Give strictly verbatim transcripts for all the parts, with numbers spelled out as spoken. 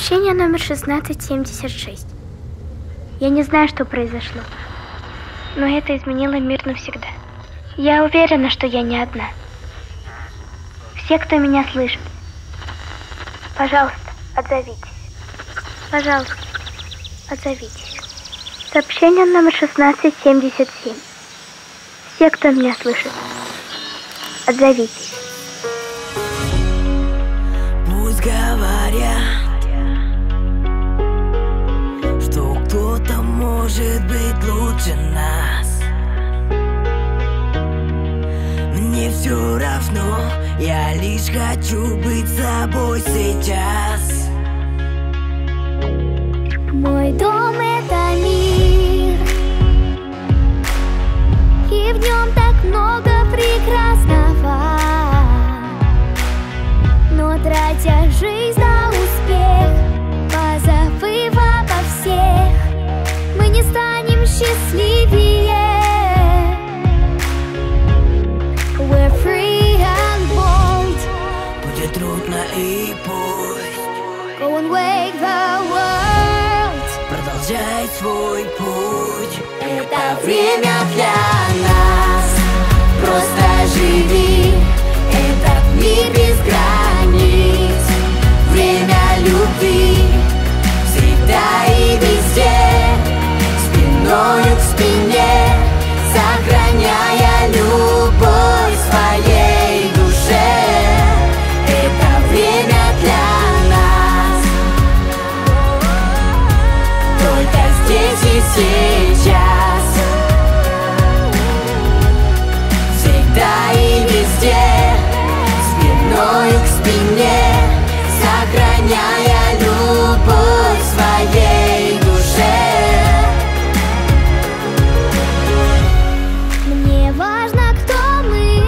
Сообщение номер шестнадцать семьдесят шесть. Я не знаю, что произошло, но это изменило мир навсегда. Я уверена, что я не одна. Все, кто меня слышит, пожалуйста, отзовитесь. Пожалуйста, отзовитесь. Сообщение номер шестнадцать семьдесят семь. Все, кто меня слышит, отзовитесь. Пусть говорят, что кто-то может быть лучше нас. Мне все равно, я лишь хочу быть собой сейчас. Мой дом — это мир, и в нем так много прекрасного. Но тратя жизнь на успех, позабыв обо всех, мы не станем счастливее. We're free and bold. Будет трудно и пусть. Go and wake the world. Продолжай свой путь. Это время для нас. Просто живи. Этот мир без границ. Время любви. Всегда и везде. Спиною к спине. Сохраняя любовь своей душе. Это время для нас. Только здесь и сейчас. Всегда и везде. Спиною к спине. Сохраняя любовь своей душе. Мне важно, кто мы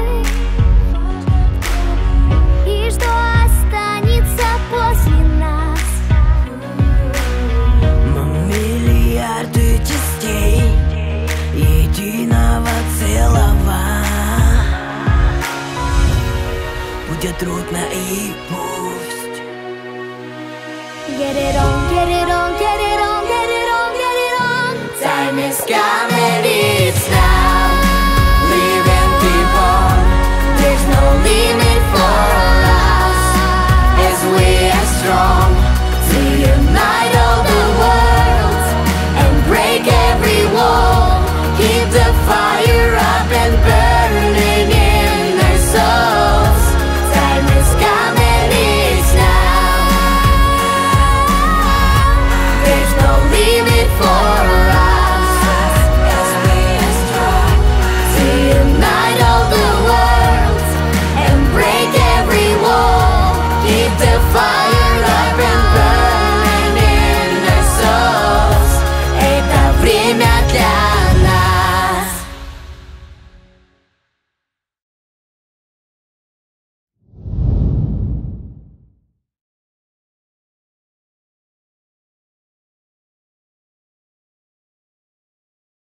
и что останется после нас. Миллиарды частей единого целого. Будет трудно и пусть. Get it on, get it on, get it